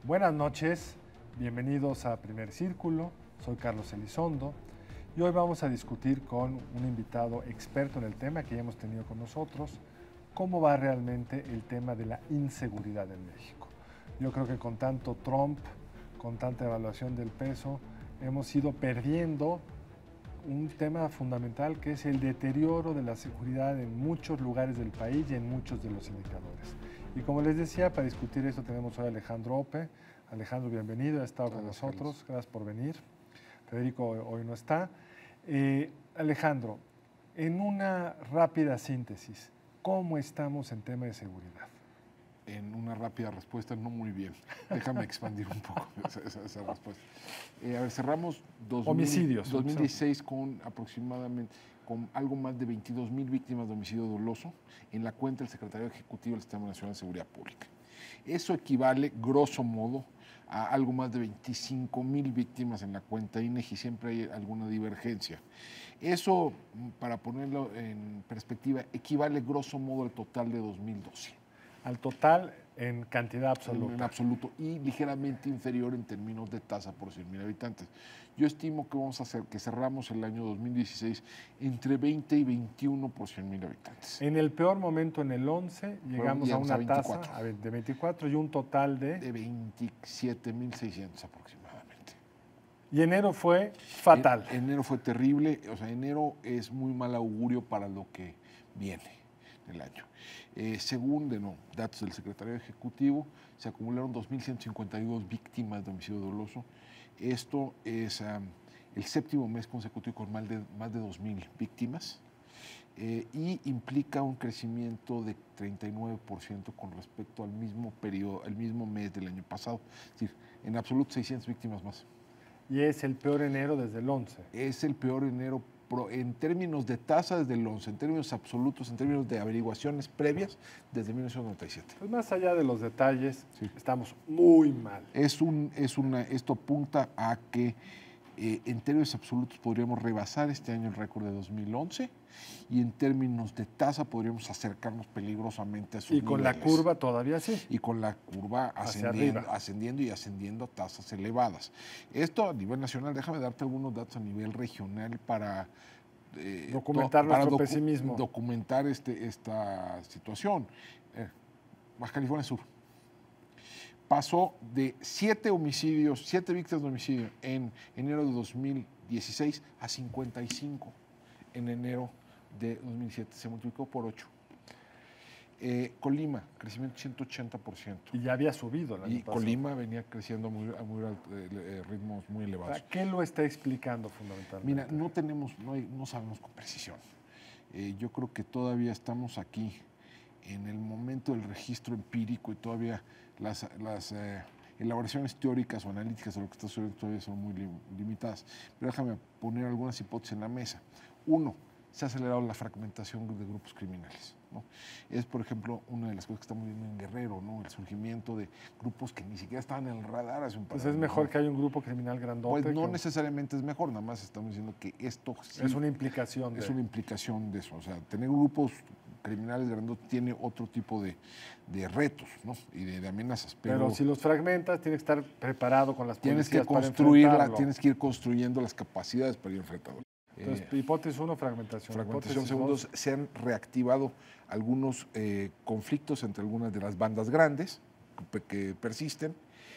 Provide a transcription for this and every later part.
Buenas noches, bienvenidos a Primer Círculo, soy Carlos Elizondo y hoy vamos a discutir con un invitado experto en el tema que ya hemos tenido con nosotros, cómo va realmente el tema de la inseguridad en México. Yo creo que con tanto Trump, con tanta evaluación del peso, hemos ido perdiendo un tema fundamental que es el deterioro de la seguridad en muchos lugares del país y en muchos de los indicadores. Y como les decía, para discutir esto tenemos hoy a Alejandro Ope. Alejandro, bienvenido, ha estado con nosotros, gracias por venir. Federico hoy no está. Alejandro, en una rápida síntesis, ¿cómo estamos en tema de seguridad? En una rápida respuesta, no muy bien. Déjame expandir un poco esa respuesta. A ver, cerramos homicidios, 2016 con aproximadamente con algo más de 22,000 víctimas de homicidio doloso en la cuenta del Secretario Ejecutivo del Sistema Nacional de Seguridad Pública. Eso equivale, grosso modo, a algo más de 25,000 víctimas en la cuenta INEGI. Siempre hay alguna divergencia. Eso, para ponerlo en perspectiva, equivale grosso modo al total de 2012. Al total en cantidad absoluta. En absoluto, y ligeramente inferior en términos de tasa por 100,000 habitantes. Yo estimo que vamos a hacer que cerramos el año 2016 entre 20 y 21 por 100,000 habitantes. En el peor momento, en el 11, llegamos a una tasa de 24 y un total de 27,600 aproximadamente. Y enero fue fatal. Enero fue terrible, o sea, enero es muy mal augurio para lo que viene del año. Según datos del Secretario Ejecutivo, se acumularon 2,152 víctimas de homicidio doloso. Esto es el séptimo mes consecutivo con más de 2,000 víctimas y implica un crecimiento de 39% con respecto al mismo periodo, al mismo mes del año pasado. Es decir, en absoluto 600 víctimas más. Y es el peor enero desde el 11. Es el peor enero en términos de tasa desde el 11, en términos absolutos, en términos de averiguaciones previas desde 1997. Pues más allá de los detalles, sí, estamos muy mal. Esto apunta a que en términos absolutos podríamos rebasar este año el récord de 2011 y en términos de tasa podríamos acercarnos peligrosamente a sus niveles. Y con la curva todavía sí. Y con la curva ascendiendo y ascendiendo a tasas elevadas. Esto a nivel nacional, déjame darte algunos datos a nivel regional para documentar nuestro pesimismo. Documentar esta situación. Baja California Sur pasó de 7 víctimas de homicidio en enero de 2016 a 55 en enero de 2017. Se multiplicó por 8. Colima, crecimiento 180%. Y ya había subido el año pasado. Colima venía creciendo a ritmos muy elevados. ¿Qué lo está explicando fundamentalmente? Mira, no sabemos con precisión. Yo creo que todavía estamos aquí en el momento del registro empírico y todavía las elaboraciones teóricas o analíticas de lo que está sucediendo todavía son muy limitadas. Pero déjame poner algunas hipótesis en la mesa. Uno, se ha acelerado la fragmentación de grupos criminales, ¿no? Es, por ejemplo, una de las cosas que estamos viendo en Guerrero, ¿no? El surgimiento de grupos que ni siquiera estaban en el radar hace un par de años. Pues es mejor que haya un grupo criminal grandote. Pues no necesariamente es mejor, nada más estamos diciendo que esto sí es una implicación. Es una implicación de eso. O sea, tener grupos criminales grandotes tiene otro tipo de retos, ¿no? Y de amenazas. Pero si los fragmentas, tienes que estar preparado con las policías tienes que ir construyendo las capacidades para ir enfrentando. Entonces, hipótesis 1, fragmentación. Fragmentación. Segundo, se han reactivado algunos conflictos entre algunas de las bandas grandes que persisten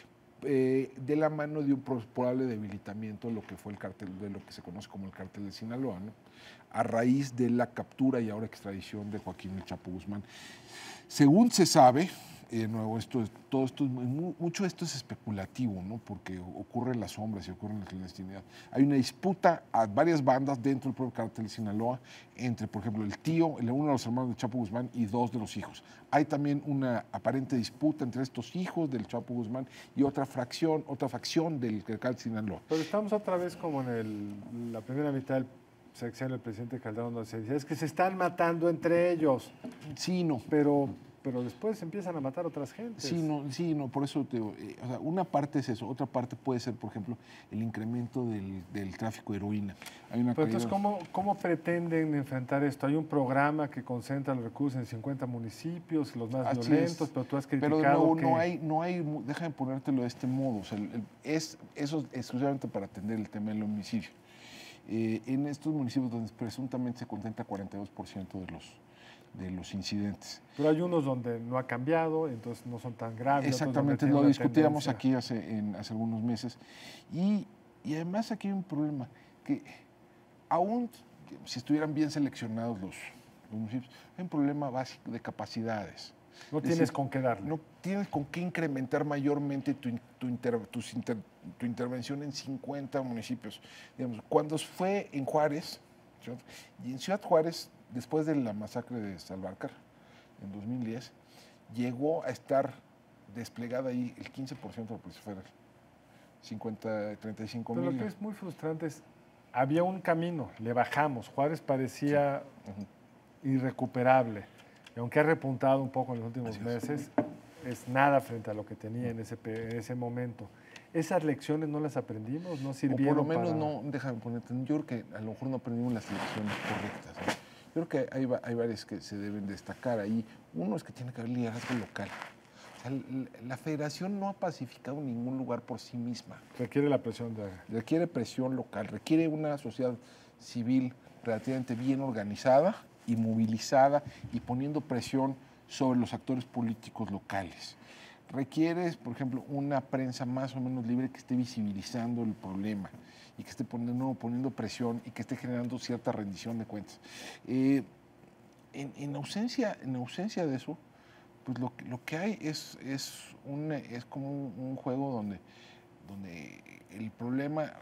de la mano de un probable debilitamiento de lo que fue el cártel, de lo que se conoce como el cártel de Sinaloa, ¿no? A raíz de la captura y ahora extradición de Joaquín El Chapo Guzmán. Según se sabe, mucho de esto es especulativo, ¿no? Porque ocurre en las sombras y ocurre en la clandestinidad. Hay una disputa a varias bandas dentro del propio cártel de Sinaloa entre, por ejemplo, el tío, uno de los hermanos del Chapo Guzmán y 2 de los hijos. Hay también una aparente disputa entre estos hijos del Chapo Guzmán y otra facción del cártel de Sinaloa. Pero estamos otra vez como en la primera mitad del sexenio del presidente Calderón, donde se dice, es que se están matando entre ellos. Sí, no. Pero pero después empiezan a matar a otras gentes. Sí, no, por eso te digo, o sea, una parte es eso, otra parte puede ser, por ejemplo, el incremento del tráfico de heroína. Hay una Pero entonces, ¿cómo pretenden enfrentar esto? Hay un programa que concentra los recursos en 50 municipios, los más violentos, pero tú has criticado pero que... no hay, déjame ponértelo de este modo, o sea, eso es exclusivamente para atender el tema del homicidio. En estos municipios donde presuntamente se concentra 42% de los incidentes. Pero hay unos donde no ha cambiado, entonces no son tan graves. Exactamente, lo discutíamos aquí hace algunos meses. Y además aquí hay un problema, que aún si estuvieran bien seleccionados los municipios, hay un problema básico de capacidades. No tienes con qué darle. No tienes con qué incrementar mayormente tu intervención en 50 municipios. Digamos, cuando fue en Juárez, y en Ciudad Juárez, después de la masacre de Salvarcar, en 2010, llegó a estar desplegada ahí el 15% de la Policía Federal. 35 mil. Pero lo que es muy frustrante es, había un camino, le bajamos, Juárez parecía irrecuperable. Y aunque ha repuntado un poco en los últimos meses, es nada frente a lo que tenía en ese momento. ¿Esas lecciones no las aprendimos? ¿No sirvieron? O por lo menos no, déjame ponerte, yo creo que a lo mejor no aprendimos las lecciones correctas, ¿no? Yo creo que hay varias que se deben destacar ahí. Uno es que tiene que haber liderazgo local. O sea, la federación no ha pacificado ningún lugar por sí misma. Requiere la presión de... Requiere presión local, requiere una sociedad civil relativamente bien organizada y movilizada y poniendo presión sobre los actores políticos locales. Requiere, por ejemplo, una prensa más o menos libre que esté visibilizando el problema y que esté poniendo presión y que esté generando cierta rendición de cuentas. En ausencia de eso, pues lo que hay es como un juego donde el problema,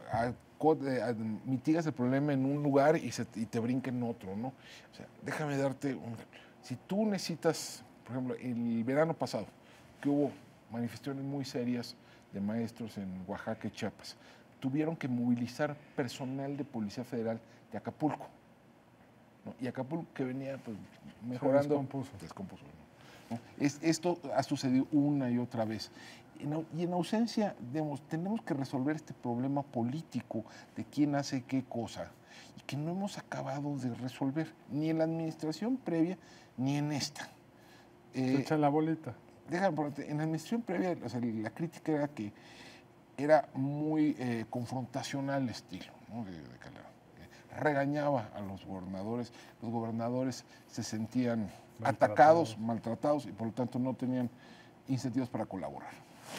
mitigas el problema en un lugar y te brinca en otro, ¿no? O sea, déjame darte si tú necesitas, por ejemplo, el verano pasado, que hubo manifestaciones muy serias de maestros en Oaxaca y Chiapas, tuvieron que movilizar personal de Policía Federal de Acapulco, ¿no? Y Acapulco, que venía pues, mejorando, descompuso, ¿no? Esto ha sucedido una y otra vez. Y en ausencia, digamos, tenemos que resolver este problema político de quién hace qué cosa, y que no hemos acabado de resolver, ni en la administración previa, ni en esta. Se echan la bolita. En la administración previa, o sea, la crítica era que era muy confrontacional el estilo, ¿no? de Calderón. Regañaba a los gobernadores se sentían atacados, maltratados y por lo tanto no tenían incentivos para colaborar.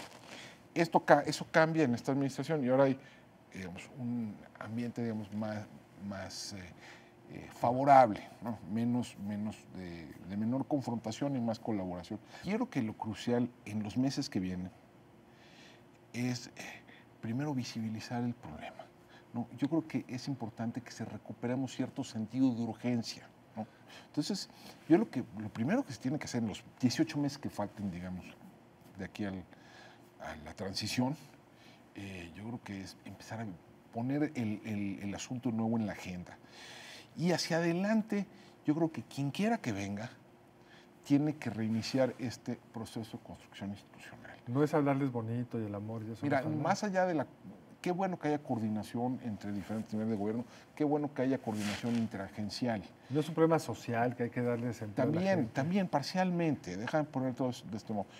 Eso cambia en esta administración y ahora hay digamos, un ambiente digamos, más favorable, ¿no? menos de menor confrontación y más colaboración. Quiero que lo crucial en los meses que vienen es primero visibilizar el problema, ¿no? Yo creo que es importante que se recuperemos cierto sentido de urgencia, ¿no? Entonces, yo lo primero que se tiene que hacer en los 18 meses que falten, digamos, de aquí a la transición, yo creo que es empezar a poner el asunto nuevo en la agenda. Y hacia adelante, yo creo que quien quiera que venga, tiene que reiniciar este proceso de construcción institucional. No es hablarles bonito y el amor y eso. Mira, más allá de qué bueno que haya coordinación entre diferentes niveles de gobierno, qué bueno que haya coordinación interagencial. No es un problema social que hay que darle sentido a la gente. También, parcialmente. Déjame poner todo de este modo.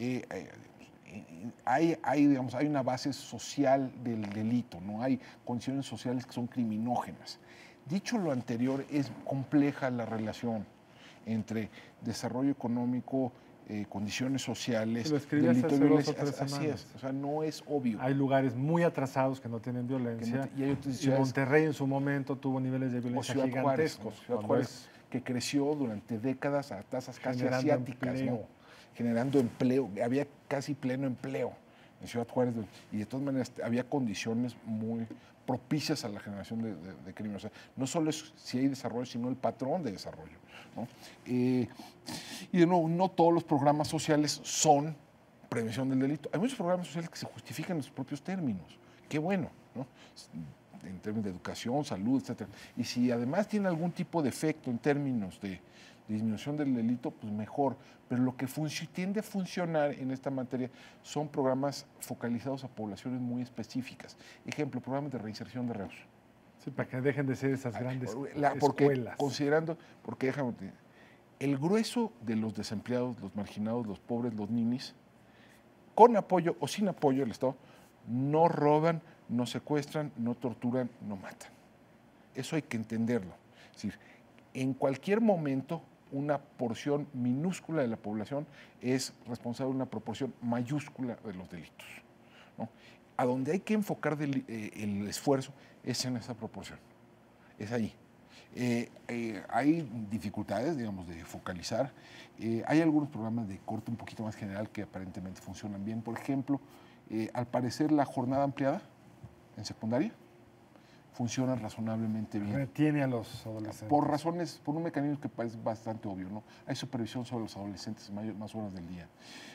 Hay una base social del delito, ¿no? Hay condiciones sociales que son criminógenas. Dicho lo anterior, es compleja la relación entre desarrollo económico, condiciones sociales, delito y violencia. Así es, o sea, no es obvio. Hay lugares muy atrasados que no tienen violencia. Y Monterrey en su momento tuvo niveles de violencia gigantescos. Ciudad Juárez, que creció durante décadas a tasas casi asiáticas, ¿no? Generando empleo, había casi pleno empleo en Ciudad Juárez y de todas maneras había condiciones muy propicias a la generación de crimen. O sea, no solo es si hay desarrollo, sino el patrón de desarrollo, ¿no? Y de nuevo, no todos los programas sociales son prevención del delito. Hay muchos programas sociales que se justifican en sus propios términos. Qué bueno, ¿no? En términos de educación, salud, etc. Y si además tiene algún tipo de efecto en términos de disminución del delito, pues mejor. Pero lo que tiende a funcionar en esta materia son programas focalizados a poblaciones muy específicas. Ejemplo, programas de reinserción de reos. Sí, para que dejen de ser esas grandes Porque, escuelas. porque déjame decir, el grueso de los desempleados, los marginados, los pobres, los ninis, con apoyo o sin apoyo del Estado, no roban, no secuestran, no torturan, no matan. Eso hay que entenderlo. Es decir, en cualquier momento, una porción minúscula de la población es responsable de una proporción mayúscula de los delitos, ¿no? A donde hay que enfocar el esfuerzo es en esa proporción, es ahí. Hay dificultades, digamos, de focalizar. Hay algunos programas de corte un poquito más general que aparentemente funcionan bien. Por ejemplo, al parecer la jornada ampliada en secundaria funciona razonablemente bien. Retiene a los adolescentes. Por un mecanismo que parece bastante obvio, ¿no? Hay supervisión sobre los adolescentes más horas del día.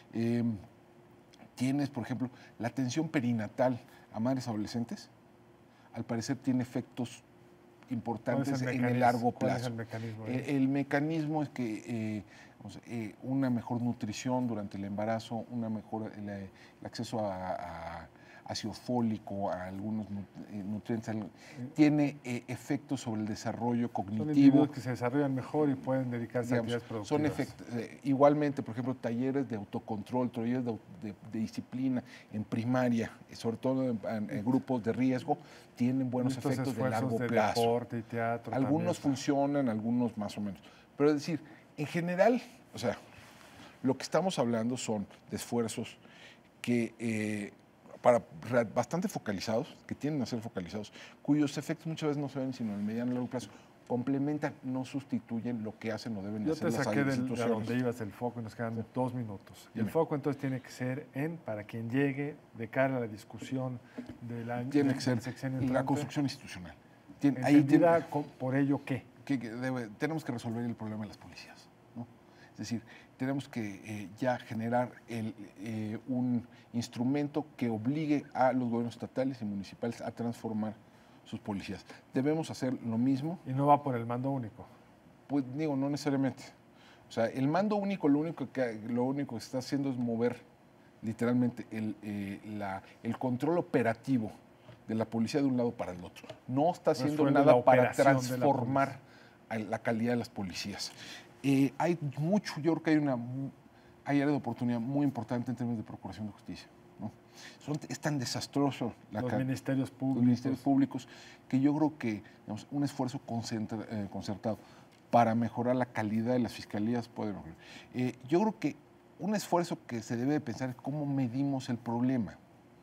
Tienes, por ejemplo, la atención perinatal a madres adolescentes, al parecer tiene efectos importantes en el largo plazo. ¿Cuál es el mecanismo? El mecanismo es que una mejor nutrición durante el embarazo, el acceso a ácido fólico, a algunos nutrientes, tiene efectos sobre el desarrollo cognitivo. Son individuos que se desarrollan mejor y pueden dedicarse a actividades productivas. Son efectos, igualmente, por ejemplo, talleres de autocontrol, talleres de disciplina en primaria, sobre todo en grupos de riesgo, tienen buenos efectos de largo plazo. Deporte y teatro algunos también. funcionan, algunos más o menos. Pero es decir, en general, o sea, lo que estamos hablando son de esfuerzos que bastante focalizados, que tienden a ser focalizados, cuyos efectos muchas veces no se ven sino en el mediano y largo plazo, complementan, no sustituyen lo que hacen o deben de hacer las instituciones. Yo te saqué de donde ibas el foco y nos quedan 2 minutos. Y el foco entonces tiene que ser para quien llegue de cara a la discusión del año. Tiene que ser sexenio la entrante. construcción institucional. Entendida por ello, ¿qué? Tenemos que resolver el problema de las policías, ¿no? Es decir, tenemos que ya generar un instrumento que obligue a los gobiernos estatales y municipales a transformar sus policías. Debemos hacer lo mismo. Y no va por el mando único. Pues digo, no necesariamente. O sea, el mando único lo único que está haciendo es mover literalmente el control operativo de la policía de un lado para el otro. No está haciendo nada para transformar la calidad de las policías. Hay mucho, yo creo que hay área de oportunidad muy importante en términos de procuración de justicia, ¿no? Es tan desastroso los ministerios públicos que yo creo que, digamos, un esfuerzo concertado para mejorar la calidad de las fiscalías puede mejorar. Yo creo que un esfuerzo que se debe de pensar es cómo medimos el problema.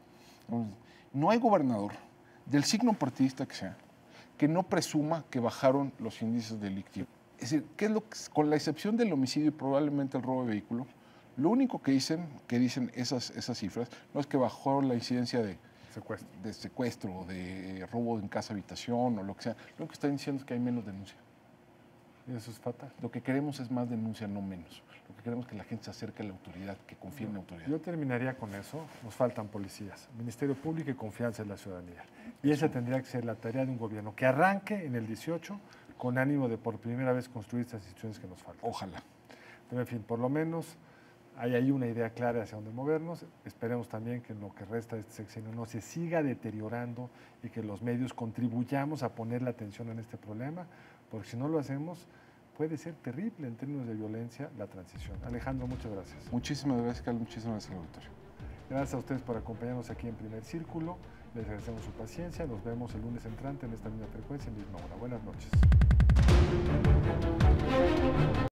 No hay gobernador, del signo partidista que sea, que no presuma que bajaron los índices delictivos. Es decir, con la excepción del homicidio y probablemente el robo de vehículo, lo único que dicen esas cifras no es que bajó la incidencia de secuestro o de robo en casa habitación o lo que sea. Lo que están diciendo es que hay menos denuncia. Y eso es fatal. Lo que queremos es más denuncia, no menos. Lo que queremos es que la gente se acerque a la autoridad, que confíe en la autoridad. Yo terminaría con eso. Nos faltan policías, Ministerio Público y confianza en la ciudadanía. Y esa tendría que ser la tarea de un gobierno que arranque en el 18 con ánimo de por primera vez construir estas instituciones que nos faltan. Ojalá. Pero en fin, por lo menos hay ahí una idea clara hacia dónde movernos. Esperemos también que en lo que resta de este sexenio no se siga deteriorando y que los medios contribuyamos a poner la atención en este problema, porque si no lo hacemos puede ser terrible en términos de violencia la transición. Alejandro, muchas gracias. Muchísimas gracias, Carlos. Muchísimas gracias al auditorio. Gracias a ustedes por acompañarnos aquí en Primer Círculo. Les agradecemos su paciencia. Nos vemos el lunes entrante en esta misma frecuencia, en misma hora. Buenas noches.